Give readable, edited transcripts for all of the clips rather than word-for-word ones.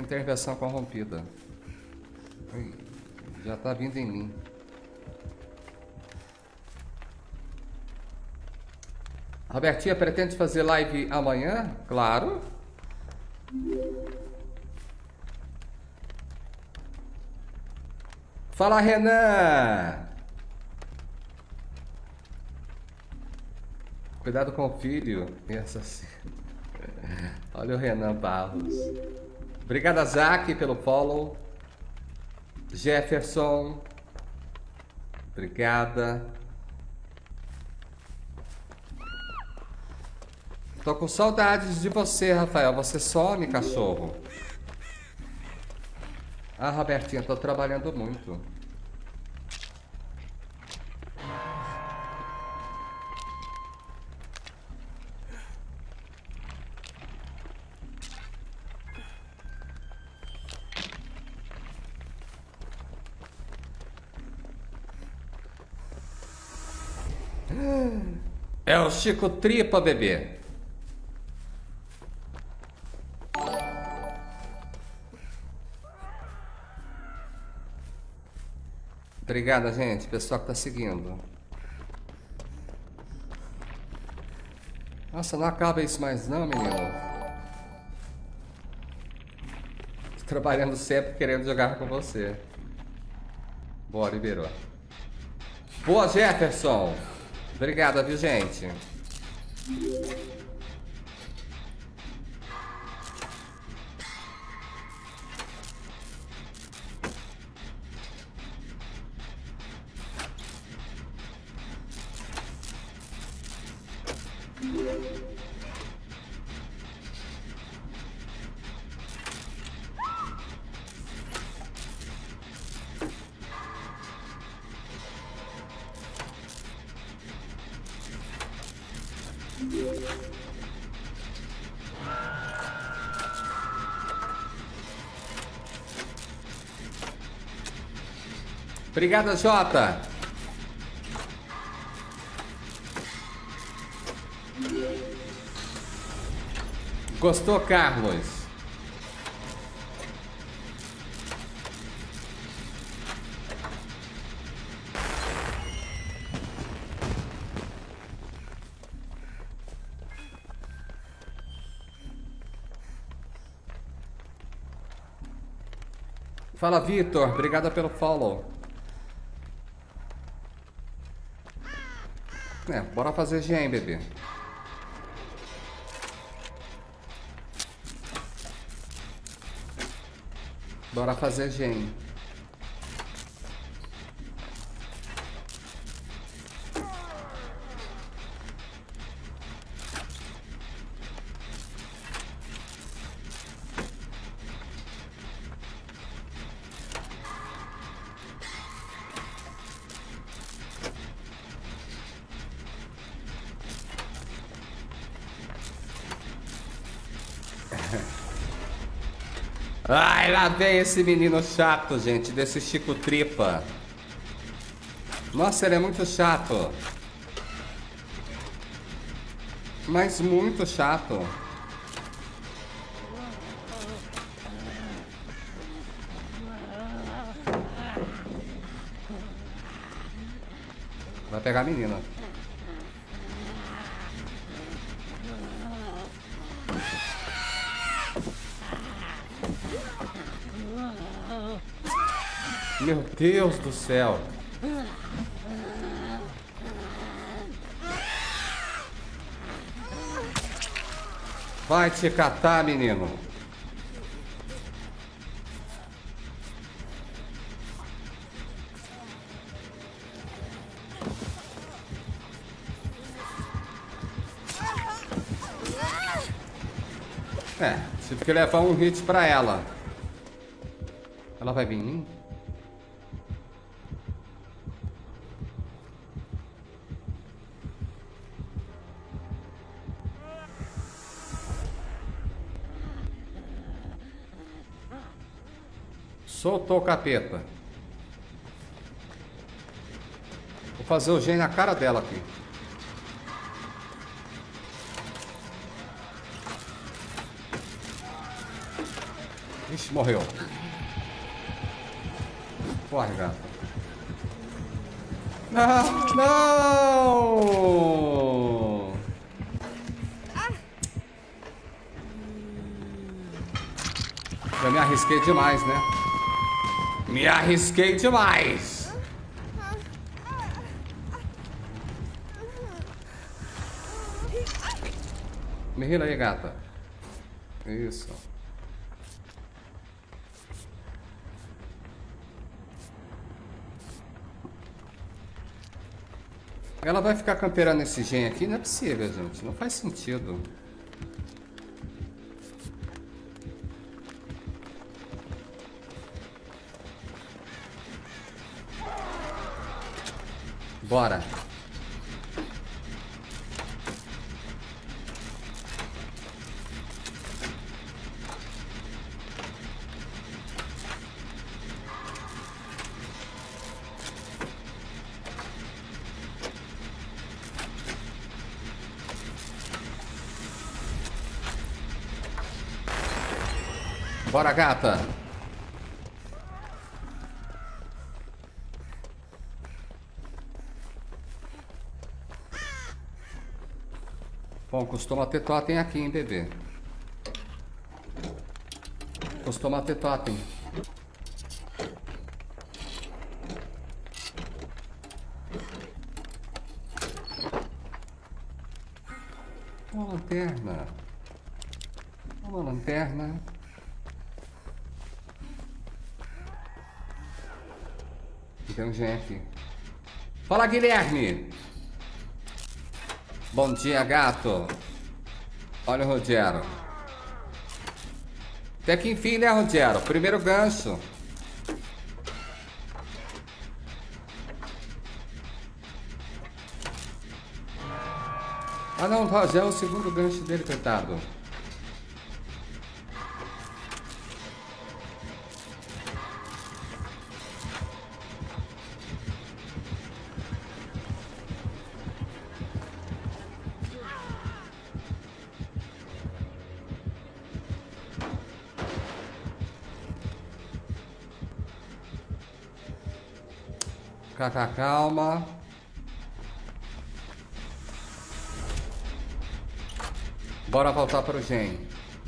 Intervenção corrompida. Ui, já tá vindo em mim. Robertinha, pretende fazer live amanhã? Claro. Fala, Renan. Cuidado com o filho. Pensa assim. Olha o Renan Barros. Obrigado, Zac, pelo follow. Jefferson. Obrigada. Tô com saudades de você, Rafael. Você some, cachorro. Ah, Robertinha, tô trabalhando muito. É o Chico Tripa, bebê. Obrigada, gente. Pessoal que tá seguindo. Nossa, não acaba isso mais não, menino. Tô trabalhando sempre querendo jogar com você. Boa, liberou. Boa, Jefferson. Obrigada, viu, gente? Obrigada, Jota. Gostou, Carlos? Fala, Vitor. Obrigada pelo follow. Bora fazer gen, bebê. Bora fazer gen. Ai, lá vem esse menino chato, gente, desse Chico Tripa. Nossa, ele é muito chato. Mas muito chato. Vai pegar a menina. Meu Deus do céu. Vai te catar, menino. Tive que levar um hit pra ela. Ela vai vir em mim? Soltou o capeta. Vou fazer o gen na cara dela aqui. Ixi, Morreu. Corre, gato. Não! Não! Eu me arrisquei demais, né? Me arrisquei demais! Me rila aí, gata. Isso. Ela vai ficar camperando esse gen aqui? Não é possível, gente. Não faz sentido. Bora. Bora, gata. Bom, costuma ter totem aqui, hein, bebê? Costuma ter totem. Uma lanterna. Uma lanterna. Tem um gen aqui. Fala, Guilherme! Bom dia, gato. Olha o Rogério. Até que enfim, né, Rogério? Primeiro gancho. Ah, não, Rogério é o segundo gancho dele, coitado. Calma. Bora voltar para o gen.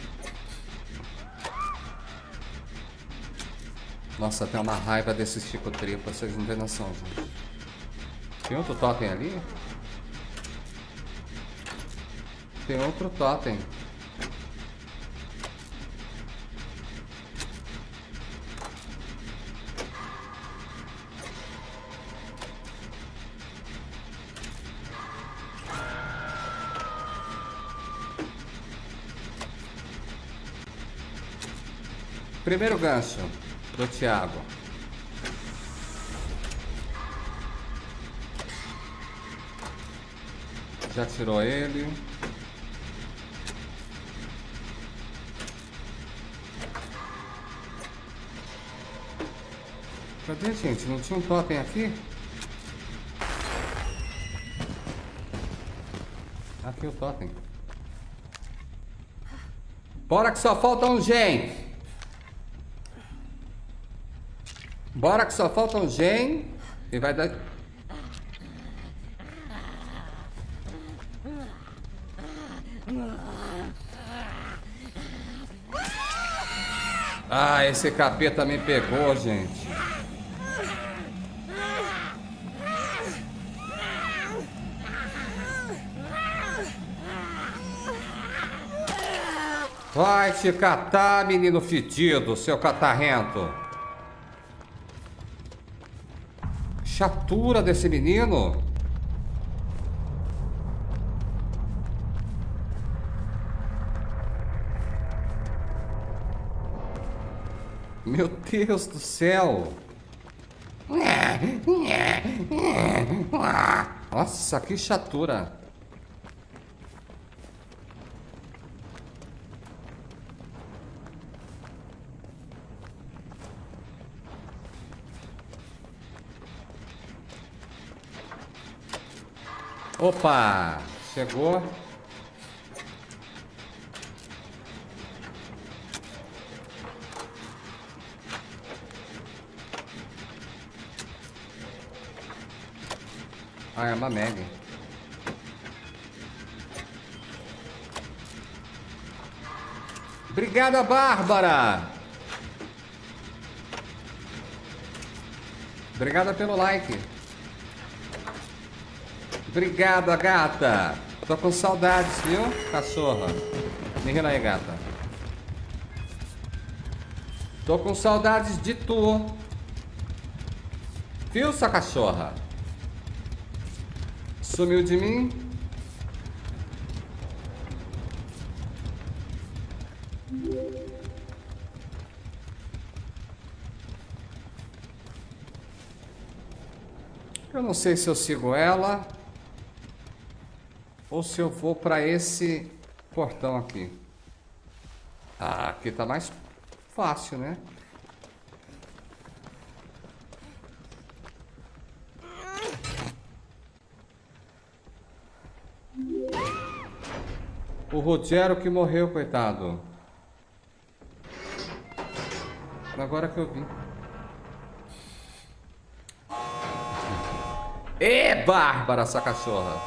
Nossa, tem uma raiva desses chicotripa, vocês não têm noção, gente. Tem outro totem ali? Tem outro totem. Primeiro gancho do Thiago. Já tirou ele. Cadê, gente? Não tinha um totem aqui? Aqui o totem. Bora que só falta um gen. Bora que só falta um gen. E vai dar... Ah, esse capeta me pegou, gente. Vai te catar, menino fedido, seu catarrento. Chatura desse menino. Meu Deus do céu. Nossa, que chatura. Opa, chegou. Ah, é uma Meg. Obrigada, Bárbara. Obrigada pelo like. Obrigada, gata. Tô com saudades, viu, cachorra? Me rila aí, gata. Tô com saudades de tu. Viu, sua cachorra? Sumiu de mim? Eu não sei se eu sigo ela ou se eu vou para esse portão aqui. Ah, aqui tá mais fácil, né? O Rogério que morreu, coitado. Agora que eu vi. Ê, Bárbara, essa cachorra.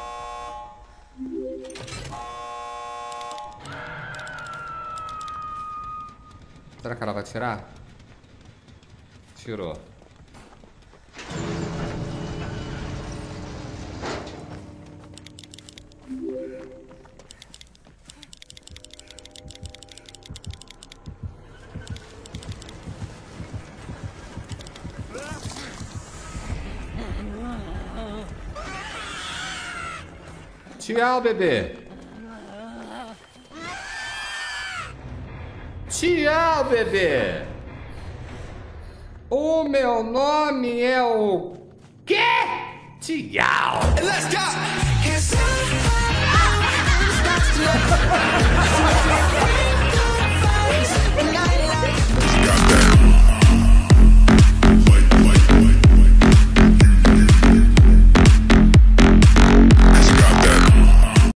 Será que ela vai tirar? Tirou. Tchau, bebê. Tchau, bebê. O meu nome é o quê? Tchau. Let's go.